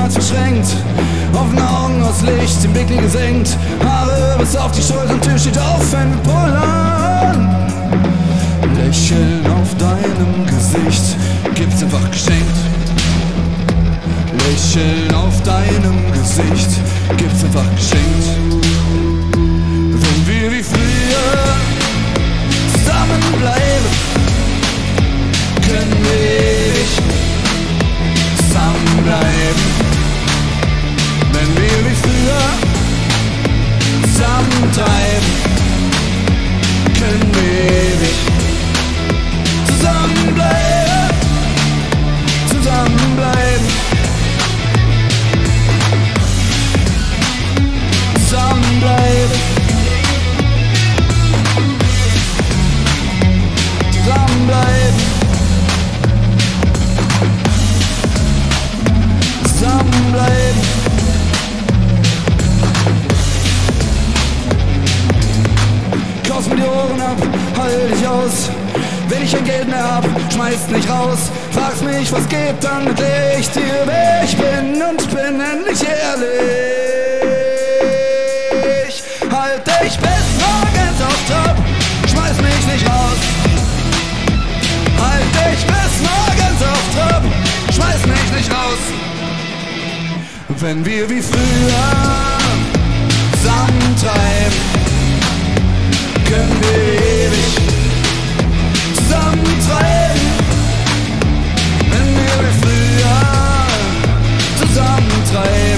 niemals verschränkt. Offene Augen aus Licht, den Blick nie gesenkt. Haare bis auf die Schultern, Tür steht auf, wenn wir pullern. Lächeln auf deinem Gesicht, gibt's einfach geschenkt. Lächeln auf deinem Gesicht, gibt's einfach geschenkt. Wenn wir wie früher zusammenbleiben, können wir ewig zusammenbleiben. Wenn wir wie früher zusammentreiben, können wir ewig zusammenbleiben, zusammenbleiben, zusammenbleiben, zusammenbleiben, zusammenbleiben. Kauf's mir die Ohren ab, halt dich aus. Wenn ich kein Geld mehr hab, schmeißt mich raus. Fragst mich, was geht, dann erklär ich dir, wer ich bin und bin endlich ehrlich. Halt dich bis morgens auf Trab, schmeiß mich nicht raus. Halt dich bis morgens auf Trab, schmeiß mich nicht raus. Wenn wir wie früher zusammentreiben, können wir ewig zusammentreiben. Wenn wir wie früher zusammentreiben,